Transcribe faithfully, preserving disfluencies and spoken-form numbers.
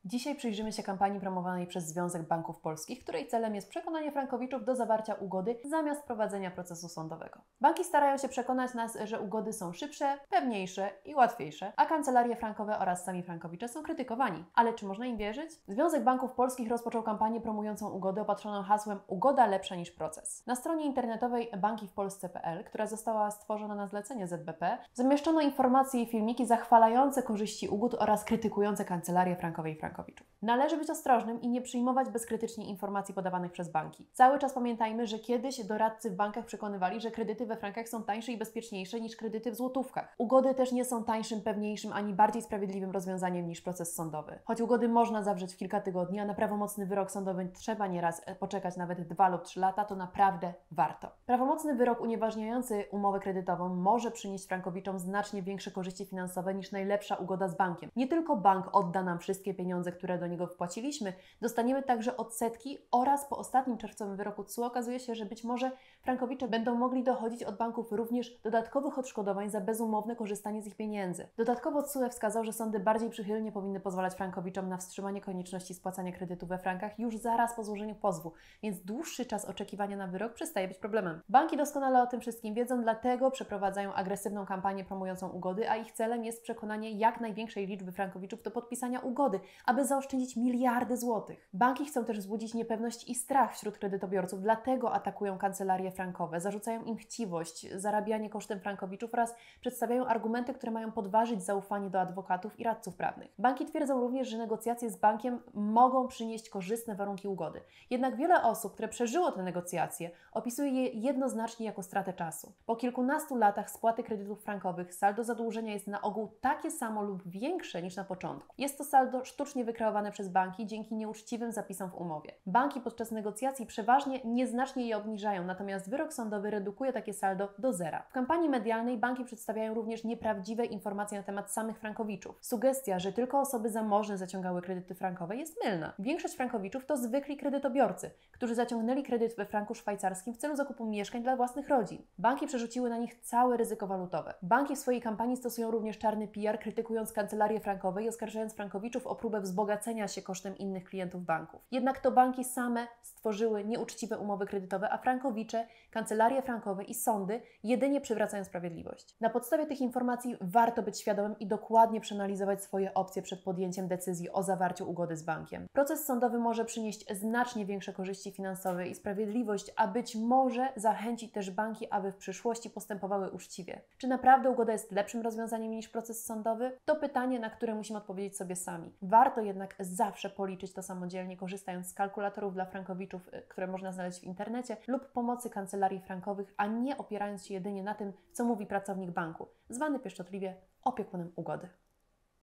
Dzisiaj przyjrzymy się kampanii promowanej przez Związek Banków Polskich, której celem jest przekonanie frankowiczów do zawarcia ugody zamiast prowadzenia procesu sądowego. Banki starają się przekonać nas, że ugody są szybsze, pewniejsze i łatwiejsze, a kancelarie frankowe oraz sami frankowicze są krytykowani. Ale czy można im wierzyć? Związek Banków Polskich rozpoczął kampanię promującą ugody opatrzoną hasłem „Ugoda lepsza niż proces”. Na stronie internetowej banki w polsce kropka p l, która została stworzona na zlecenie Z B P, zamieszczono informacje i filmiki zachwalające korzyści ugód oraz krytykujące kancelarie frankowe i frankowiczów. Należy być ostrożnym i nie przyjmować bezkrytycznie informacji podawanych przez banki. Cały czas pamiętajmy, że kiedyś doradcy w bankach przekonywali, że kredyty we frankach są tańsze i bezpieczniejsze niż kredyty w złotówkach. Ugody też nie są tańszym, pewniejszym ani bardziej sprawiedliwym rozwiązaniem niż proces sądowy. Choć ugody można zawrzeć w kilka tygodni, a na prawomocny wyrok sądowy trzeba nieraz poczekać nawet dwa lub trzy lata, to naprawdę warto. Prawomocny wyrok unieważniający umowę kredytową może przynieść frankowiczom znacznie większe korzyści finansowe niż najlepsza ugoda z bankiem. Nie tylko bank odda nam wszystkie pieniądze, które do niego wpłaciliśmy, dostaniemy także odsetki oraz po ostatnim czerwcowym wyroku T S U okazuje się, że być może frankowicze będą mogli dochodzić od banków również dodatkowych odszkodowań za bezumowne korzystanie z ich pieniędzy. Dodatkowo T S U E wskazał, że sądy bardziej przychylnie powinny pozwalać frankowiczom na wstrzymanie konieczności spłacania kredytu we frankach już zaraz po złożeniu pozwu, więc dłuższy czas oczekiwania na wyrok przestaje być problemem. Banki doskonale o tym wszystkim wiedzą, dlatego przeprowadzają agresywną kampanię promującą ugody, a ich celem jest przekonanie jak największej liczby frankowiczów do podpisania ugody, aby zaoszczędzić miliardy złotych. Banki chcą też wzbudzić niepewność i strach wśród kredytobiorców, dlatego atakują kancelarie frankowe, zarzucają im chciwość, zarabianie kosztem frankowiczów oraz przedstawiają argumenty, które mają podważyć zaufanie do adwokatów i radców prawnych. Banki twierdzą również, że negocjacje z bankiem mogą przynieść korzystne warunki ugody. Jednak wiele osób, które przeżyło te negocjacje, opisuje je jednoznacznie jako stratę czasu. Po kilkunastu latach spłaty kredytów frankowych saldo zadłużenia jest na ogół takie samo lub większe niż na początku. Jest to saldo sztucznie wykreowane przez banki dzięki nieuczciwym zapisom w umowie. Banki podczas negocjacji przeważnie nieznacznie je obniżają, natomiast wyrok sądowy redukuje takie saldo do zera. W kampanii medialnej banki przedstawiają również nieprawdziwe informacje na temat samych frankowiczów. Sugestia, że tylko osoby zamożne zaciągały kredyty frankowe jest mylna. Większość frankowiczów to zwykli kredytobiorcy, którzy zaciągnęli kredyt we franku szwajcarskim w celu zakupu mieszkań dla własnych rodzin. Banki przerzuciły na nich całe ryzyko walutowe. Banki w swojej kampanii stosują również czarny P R, krytykując kancelarie frankowe i oskarżając frankowiczów o próbę wzbogacenia się kosztem innych klientów banków. Jednak to banki same stworzyły nieuczciwe umowy kredytowe, a frankowicze, kancelarie frankowe i sądy jedynie przywracają sprawiedliwość. Na podstawie tych informacji warto być świadomym i dokładnie przeanalizować swoje opcje przed podjęciem decyzji o zawarciu ugody z bankiem. Proces sądowy może przynieść znacznie większe korzyści finansowe i sprawiedliwość, a być może zachęcić też banki, aby w przyszłości postępowały uczciwie. Czy naprawdę ugoda jest lepszym rozwiązaniem niż proces sądowy? To pytanie, na które musimy odpowiedzieć sobie sami. Warto jednak zawsze policzyć to samodzielnie, korzystając z kalkulatorów dla frankowiczów, które można znaleźć w internecie, lub pomocy kancelarii frankowych, a nie opierając się jedynie na tym, co mówi pracownik banku, zwany pieszczotliwie opiekunem ugody.